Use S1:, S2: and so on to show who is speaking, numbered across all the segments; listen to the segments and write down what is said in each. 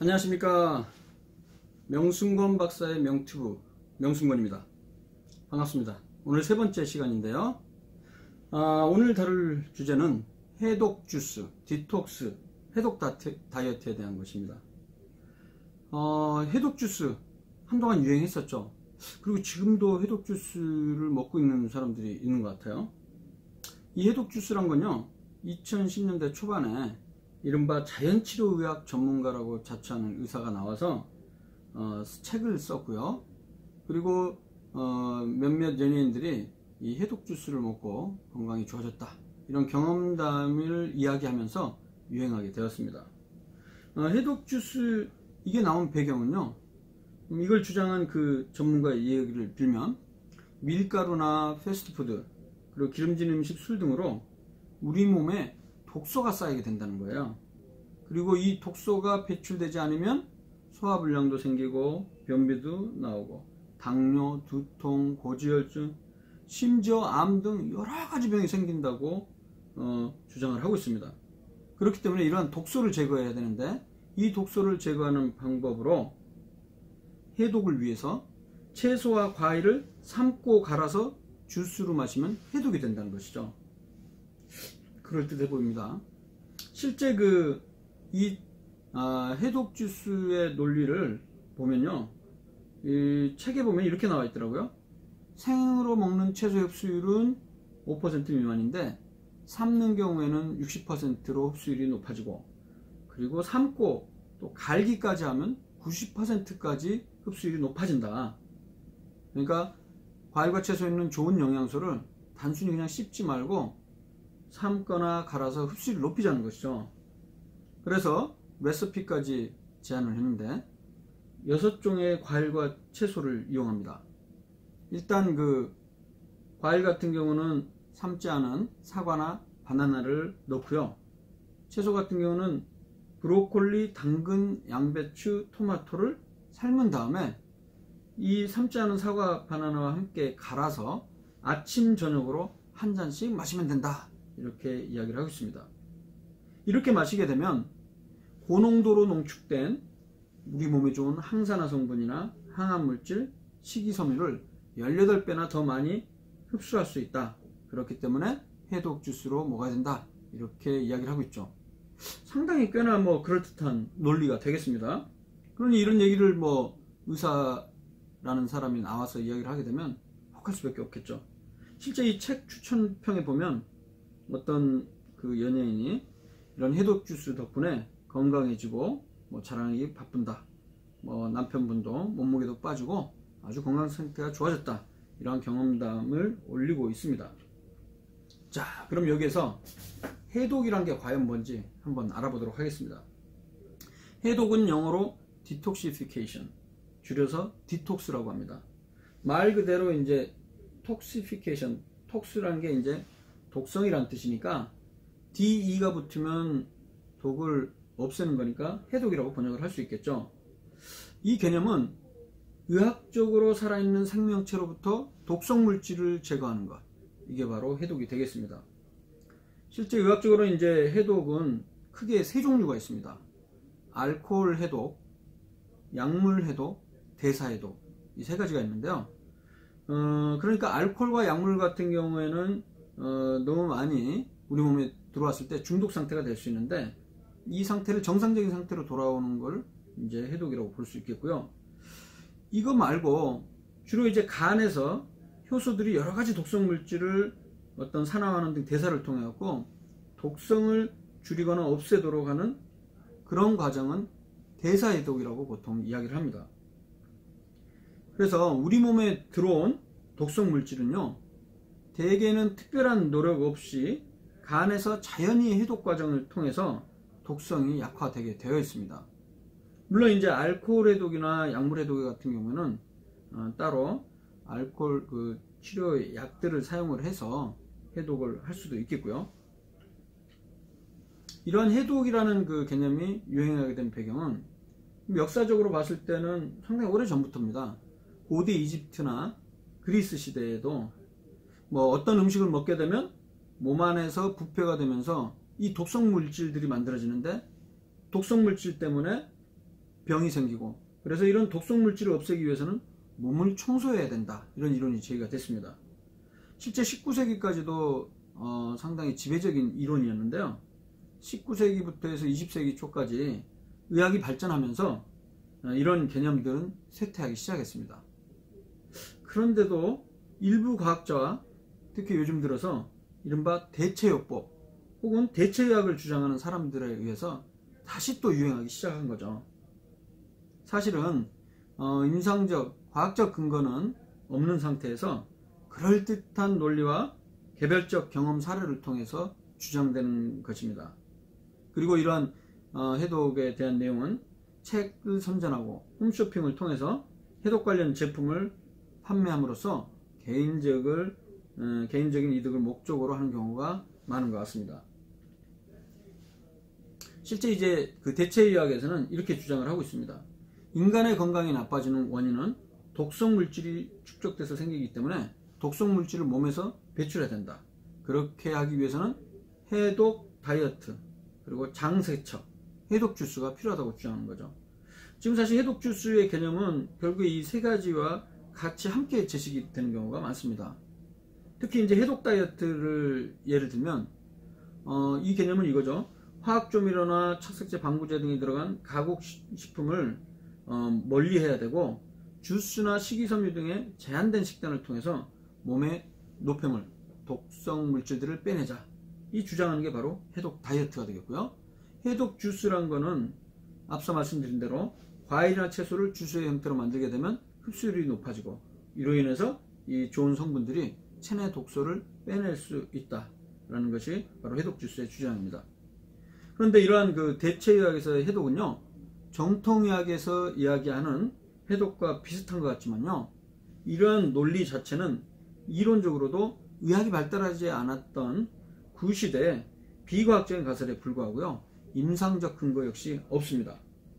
S1: 안녕하십니까. 명순권 박사의 명튜브 명순권입니다. 반갑습니다. 오늘 세 번째 시간인데요. 오늘 다룰 주제는 해독 주스, 디톡스, 해독 다이어트에 대한 것입니다. 해독 주스 한동안 유행했었죠. 그리고 지금도 해독 주스를 먹고 있는 사람들이 있는 것 같아요. 이 해독 주스란 건요, 2010년대 초반에 이른바 자연치료의학 전문가라고 자처하는 의사가 나와서 책을 썼고요. 그리고 몇몇 연예인들이 이 해독 주스를 먹고 건강이 좋아졌다, 이런 경험담을 이야기하면서 유행하게 되었습니다. 해독 주스 이게 나온 배경은요, 이걸 주장한 그 전문가의 얘기를 빌면 밀가루나 패스트푸드, 그리고 기름진 음식, 술 등으로 우리 몸에 독소가 쌓이게 된다는 거예요. 그리고 이 독소가 배출되지 않으면 소화불량도 생기고 변비도 나오고 당뇨, 두통, 고지혈증, 심지어 암 등 여러가지 병이 생긴다고 주장을 하고 있습니다. 그렇기 때문에 이러한 독소를 제거해야 되는데, 이 독소를 제거하는 방법으로 해독을 위해서 채소와 과일을 삶고 갈아서 주스로 마시면 해독이 된다는 것이죠. 그럴듯해 보입니다. 실제 이 해독 주스의 논리를 보면요, 이 책에 보면 이렇게 나와 있더라고요. 생으로 먹는 채소 흡수율은 5% 미만인데 삶는 경우에는 60%로 흡수율이 높아지고, 그리고 삶고 또 갈기까지 하면 90%까지 흡수율이 높아진다. 그러니까 과일과 채소에 있는 좋은 영양소를 단순히 그냥 씹지 말고 삶거나 갈아서 흡수율을 높이자는 것이죠. 그래서 레시피까지 제안을 했는데 6종의 과일과 채소를 이용합니다. 일단 과일 같은 경우는 삶지 않은 사과나 바나나를 넣고요. 채소 같은 경우는 브로콜리, 당근, 양배추, 토마토를 삶은 다음에 이 삶지 않은 사과, 바나나와 함께 갈아서 아침, 저녁으로 한 잔씩 마시면 된다, 이렇게 이야기를 하고 있습니다. 이렇게 마시게 되면 고농도로 농축된 우리 몸에 좋은 항산화 성분이나 항암물질, 식이섬유를 18배나 더 많이 흡수할 수 있다. 그렇기 때문에 해독 주스로 먹어야 된다, 이렇게 이야기를 하고 있죠. 상당히 꽤나 그럴듯한 논리가 되겠습니다. 그러니 이런 얘기를 의사라는 사람이 나와서 이야기를 하게 되면 혹할 수밖에 없겠죠. 실제 이 책 추천평에 보면 어떤 연예인이 이런 해독 주스 덕분에 건강해지고 자랑하기 바쁜다, 남편분도 몸무게도 빠지고 아주 건강 상태가 좋아졌다, 이러한 경험담을 올리고 있습니다. 자, 그럼 여기에서 해독이란 게 과연 뭔지 한번 알아보도록 하겠습니다. 해독은 영어로 detoxification, 줄여서 디톡스라고 합니다. 말 그대로 이제 toxification, 톡스라는 게 이제 독성이란 뜻이니까 DE가 붙으면 독을 없애는 거니까 해독이라고 번역을 할 수 있겠죠. 이 개념은 의학적으로 살아있는 생명체로부터 독성 물질을 제거하는 것, 이게 바로 해독이 되겠습니다. 실제 의학적으로 이제 해독은 크게 세 종류가 있습니다. 알코올 해독, 약물 해독, 대사 해독, 이 세 가지가 있는데요. 그러니까 알코올과 약물 같은 경우에는 너무 많이 우리 몸에 들어왔을 때 중독 상태가 될 수 있는데, 이 상태를 정상적인 상태로 돌아오는 걸 이제 해독이라고 볼 수 있겠고요. 이거 말고 주로 이제 간에서 효소들이 여러 가지 독성 물질을 어떤 산화환원 등 대사를 통해 갖고 독성을 줄이거나 없애도록 하는 그런 과정은 대사 해독이라고 보통 이야기를 합니다. 그래서 우리 몸에 들어온 독성 물질은요, 대개는 특별한 노력 없이 간에서 자연히 해독 과정을 통해서 독성이 약화되게 되어 있습니다. 물론 이제 알코올 해독이나 약물 해독 같은 경우는 따로 알코올 치료 약들을 사용을 해서 해독을 할 수도 있겠고요. 이러한 해독이라는 개념이 유행하게 된 배경은 역사적으로 봤을 때는 상당히 오래 전부터입니다. 고대 이집트나 그리스 시대에도 어떤 음식을 먹게 되면 몸 안에서 부패가 되면서 이 독성 물질들이 만들어지는데, 독성 물질 때문에 병이 생기고, 그래서 이런 독성 물질을 없애기 위해서는 몸을 청소해야 된다, 이런 이론이 제기가 됐습니다. 실제 19세기까지도 상당히 지배적인 이론이었는데요. 19세기부터 해서 20세기 초까지 의학이 발전하면서 이런 개념들은 쇠퇴하기 시작했습니다. 그런데도 일부 과학자와 특히 요즘 들어서 이른바 대체요법 혹은 대체의학을 주장하는 사람들에 의해서 다시 또 유행하기 시작한 거죠. 사실은 임상적, 과학적 근거는 없는 상태에서 그럴듯한 논리와 개별적 경험 사례를 통해서 주장되는 것입니다. 그리고 이러한 해독에 대한 내용은 책을 선전하고 홈쇼핑을 통해서 해독 관련 제품을 판매함으로써 개인적인 이득을 목적으로 하는 경우가 많은 것 같습니다. 실제 이제 그 대체의학에서는 이렇게 주장을 하고 있습니다. 인간의 건강이 나빠지는 원인은 독성 물질이 축적돼서 생기기 때문에 독성 물질을 몸에서 배출해야 된다. 그렇게 하기 위해서는 해독 다이어트, 그리고 장세척, 해독 주스가 필요하다고 주장하는 거죠. 지금 사실 해독 주스의 개념은 결국에 이 세 가지와 같이 함께 제시가 되는 경우가 많습니다. 특히 이제 해독 다이어트를 예를 들면 이 개념은 이거죠. 화학조미료나 착색제, 방부제 등이 들어간 가공식품을 멀리 해야 되고, 주스나 식이섬유 등의 제한된 식단을 통해서 몸의 노폐물, 독성 물질들을 빼내자, 이 주장하는 게 바로 해독 다이어트가 되겠고요. 해독 주스란 거는 앞서 말씀드린 대로 과일이나 채소를 주스의 형태로 만들게 되면 흡수율이 높아지고, 이로 인해서 이 좋은 성분들이 체내 독소를 빼낼 수 있다라는 것이 바로 해독 주스의 주장입니다. 그런데 이러한 그 대체의학에서의 해독은요, 정통의학에서 이야기하는 해독과 비슷한 것 같지만요, 이러한 논리 자체는 이론적으로도 의학이 발달하지 않았던 구시대의 비과학적인 가설에 불과하고요, 임상적 근거 역시 없습니다.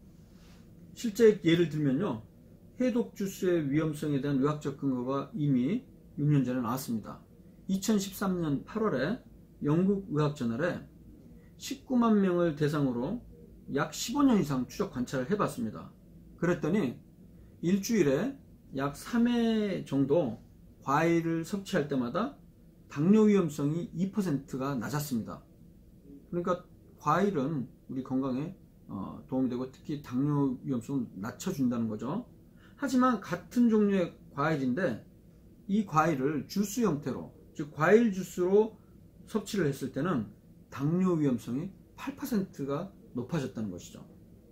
S1: 실제 예를 들면요, 해독 주스의 위험성에 대한 의학적 근거가 이미 6년 전에 나왔습니다. 2013년 8월에 영국 의학저널에 19만 명을 대상으로 약 15년 이상 추적 관찰을 해봤습니다. 그랬더니 일주일에 약 3회 정도 과일을 섭취할 때마다 당뇨 위험성이 2%가 낮았습니다. 그러니까 과일은 우리 건강에 도움이 되고 특히 당뇨 위험성을 낮춰준다는 거죠. 하지만 같은 종류의 과일인데 이 과일을 주스 형태로, 즉 과일 주스로 섭취를 했을 때는 당뇨 위험성이 8%가 높아졌다는 것이죠.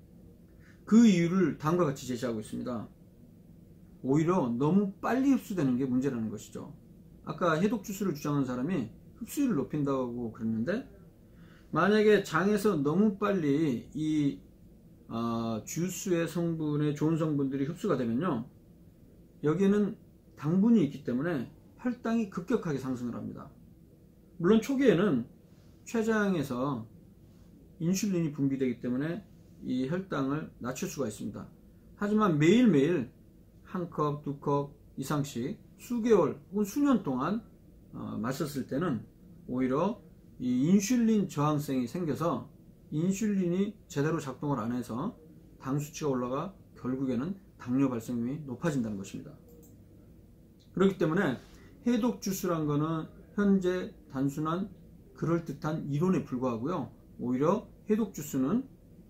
S1: 그 이유를 다음과 같이 제시하고 있습니다. 오히려 너무 빨리 흡수되는 게 문제라는 것이죠. 아까 해독 주스를 주장하는 사람이 흡수율을 높인다고 그랬는데, 만약에 장에서 너무 빨리 이 주스의 성분의 좋은 성분들이 흡수가 되면요, 여기에는 당분이 있기 때문에 혈당이 급격하게 상승을 합니다. 물론 초기에는 췌장에서 인슐린이 분비되기 때문에 이 혈당을 낮출 수가 있습니다. 하지만 매일매일 한 컵, 두 컵 이상씩 수개월 혹은 수년 동안 마셨을 때는 오히려 이 인슐린 저항성이 생겨서 인슐린이 제대로 작동을 안 해서 당 수치가 올라가 결국에는 당뇨 발생률이 높아진다는 것입니다. 그렇기 때문에 해독 주스란 거는 현재 단순한 그럴듯한 이론에 불과하고요, 오히려 해독 주스는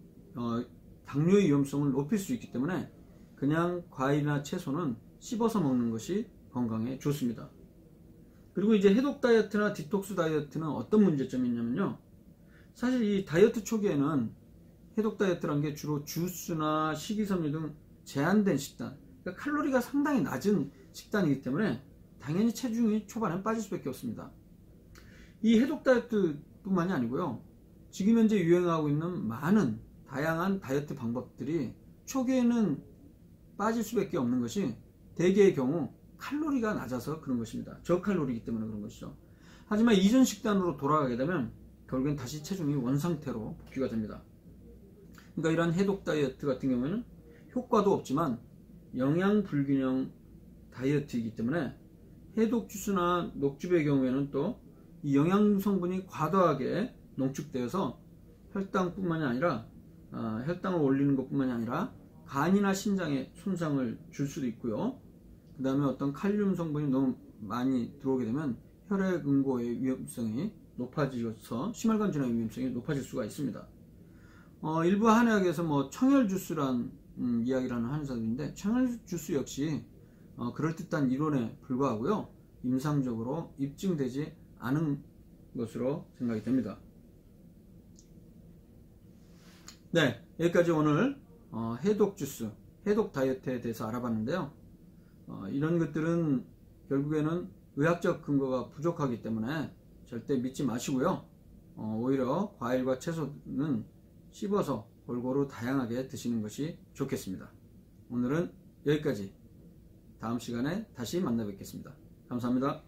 S1: 당뇨의 위험성을 높일 수 있기 때문에 그냥 과일이나 채소는 씹어서 먹는 것이 건강에 좋습니다. 그리고 이제 해독 다이어트나 디톡스 다이어트는 어떤 문제점이 있냐면요, 사실 이 다이어트 초기에는 해독 다이어트란 게 주로 주스나 식이섬유 등 제한된 식단, 그러니까 칼로리가 상당히 낮은 식단이기 때문에 당연히 체중이 초반에 빠질 수밖에 없습니다. 이 해독 다이어트 뿐만이 아니고요, 지금 현재 유행하고 있는 많은 다양한 다이어트 방법들이 초기에는 빠질 수밖에 없는 것이 대개의 경우 칼로리가 낮아서 그런 것입니다. 저칼로리이기 때문에 그런 것이죠. 하지만 이전 식단으로 돌아가게 되면 결국엔 다시 체중이 원상태로 복귀가 됩니다. 그러니까 이러한 해독 다이어트 같은 경우에는 효과도 없지만 영양 불균형 다이어트이기 때문에 해독 주스나 녹즙의 경우에는 또 이 영양 성분이 과도하게 농축되어서 혈당뿐만이 아니라 혈당을 올리는 것뿐만이 아니라 간이나 신장에 손상을 줄 수도 있고요. 그 다음에 어떤 칼륨 성분이 너무 많이 들어오게 되면 혈액응고의 위험성이 높아져서 심혈관 질환의 위험성이 높아질 수가 있습니다. 일부 한의학에서 뭐 청열 주스란 이야기를 하는 한의사들인데, 청열 주스 역시 그럴듯한 이론에 불과하고요, 임상적으로 입증되지 않은 것으로 생각이 됩니다. 네, 여기까지 오늘 해독 주스, 해독 다이어트에 대해서 알아봤는데요. 이런 것들은 결국에는 의학적 근거가 부족하기 때문에 절대 믿지 마시고요. 오히려 과일과 채소는 씹어서 골고루 다양하게 드시는 것이 좋겠습니다. 오늘은 여기까지. 다음 시간에 다시 만나 뵙겠습니다. 감사합니다.